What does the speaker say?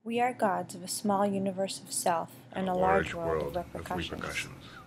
We are gods of a small universe of self and a large world of repercussions.